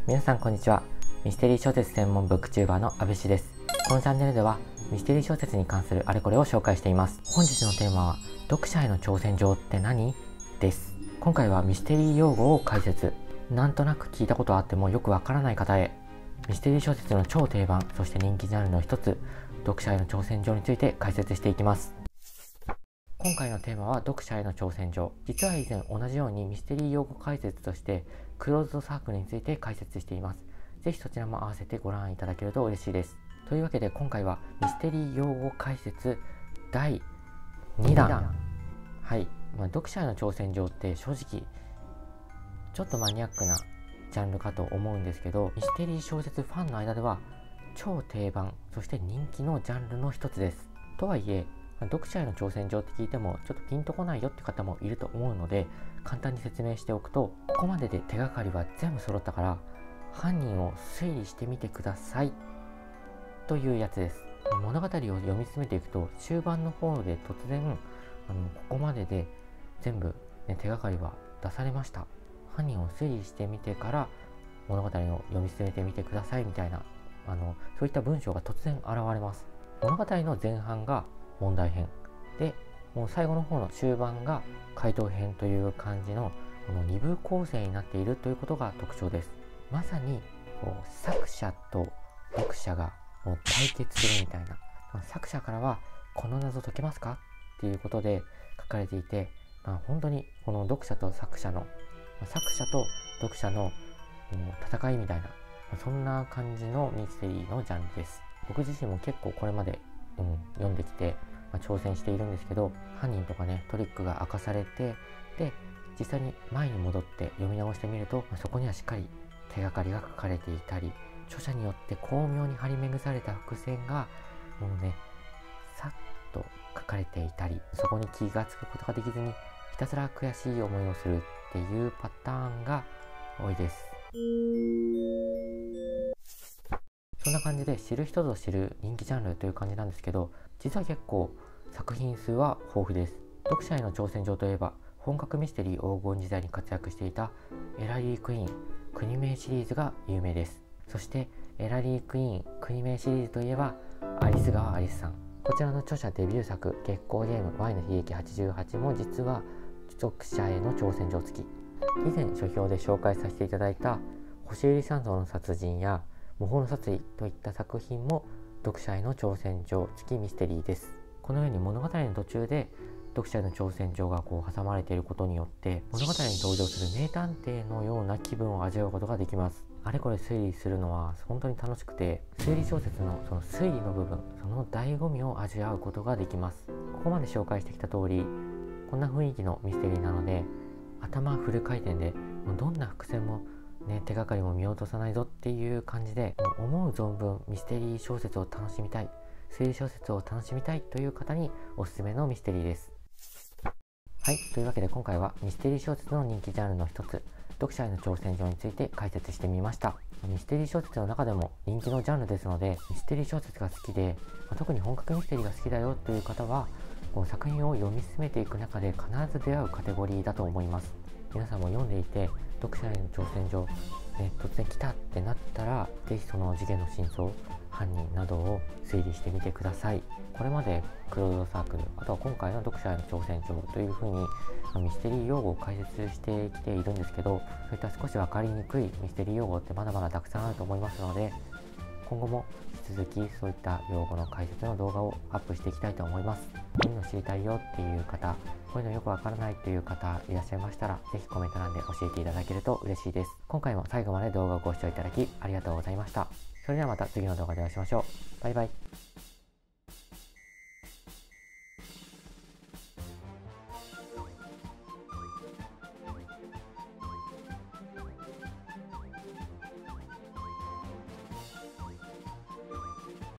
皆さんこんにちは。ミステリー小説専門ブックチューバーの阿部氏です。このチャンネルではミステリー小説に関するあれこれを紹介しています。本日のテーマは読者への挑戦状って何？です。今回はミステリー用語を解説。なんとなく聞いたことあってもよくわからない方へ、ミステリー小説の超定番、そして人気ジャンルの一つ、読者への挑戦状について解説していきます。今回のテーマは読者への挑戦状。実は以前同じようにミステリー用語解説としてクローズドサークルについて解説しています。ぜひそちらも合わせてご覧いただけると嬉しいです。というわけで今回はミステリー用語解説第2弾。はい、読者への挑戦状って正直ちょっとマニアックなジャンルかと思うんですけど、ミステリー小説ファンの間では超定番、そして人気のジャンルの一つです。とはいえ読者への挑戦状って聞いてもちょっとピンとこないよって方もいると思うので、簡単に説明しておくと、ここまでで手がかりは全部揃ったから犯人を推理してみてくださいというやつです。物語を読み進めていくと終盤の方で突然ここまでで全部、手がかりは出されました、犯人を推理してみてから物語を読み進めてみてくださいみたいなそういった文章が突然現れます。物語の前半が問題編で、もう最後の方の終盤が回答編という感じのこの2部構成になっているということが特徴です。まさに作者と読者がもう対決するみたいな、作者からはこの謎解けますかっていうことで書かれていて、本当にこの読者と作者の戦いみたいな、そんな感じのミステリーのジャンルです。僕自身も結構これまで読んできて、挑戦しているんですけど、犯人とかトリックが明かされて、で実際に前に戻って読み直してみると、そこにはしっかり手がかりが書かれていたり、著者によって巧妙に張り巡された伏線がさっと書かれていたり、そこに気がつくことができずにひたすら悔しい思いをするっていうパターンが多いです。そんな感じで知る人ぞ知る人気ジャンルという感じなんですけど、実は結構作品数は豊富です。読者への挑戦状といえば、本格ミステリー黄金時代に活躍していたエラリー・クイーン国名シリーズが有名です。そしてエラリー・クイーン国名シリーズといえばアリス川アリスさん、こちらの著者デビュー作月光ゲーム Y の悲劇88も実は読者への挑戦状付き。以前書評で紹介させていただいた星百合三蔵の殺人や模倣の殺意といった作品も読者への挑戦状付きミステリーです。このように物語の途中で読者への挑戦状が挟まれていることによって、物語に登場する名探偵のような気分を味わうことができます。あれこれ推理するのは本当に楽しくて、推理小説のその推理の部分、その醍醐味を味わうことができます。ここまで紹介してきた通り、こんな雰囲気のミステリーなので、頭フル回転でどんな伏線も手がかりも見落とさないぞっていう感じで、思う存分ミステリー小説を楽しみたい、推理小説を楽しみたいという方におすすめのミステリーです。はい、というわけで今回はミステリー小説の人気ジャンルの一つ、読者への挑戦状について解説してみました。ミステリー小説の中でも人気のジャンルですので、ミステリー小説が好きで、特に本格ミステリーが好きだよという方は、作品を読み進めていく中で必ず出会うカテゴリーだと思います。皆さんも読んでいて読者への挑戦状、突然来たってなったら、ぜひその事件の真相、犯人などを推理してみてください。これまでクローズドサークル、あとは今回の読者への挑戦状というふうにミステリー用語を解説してきているんですけど、そういった少し分かりにくいミステリー用語ってまだまだたくさんあると思いますので、今後も引き続きそういった用語の解説の動画をアップしていきたいと思います。こういうの知りたいよっていう方、こういうのよくわからないという方いらっしゃいましたら、ぜひコメント欄で教えていただけると嬉しいです。今回も最後まで動画をご視聴いただきありがとうございました。それではまた次の動画でお会いしましょう。バイバイ。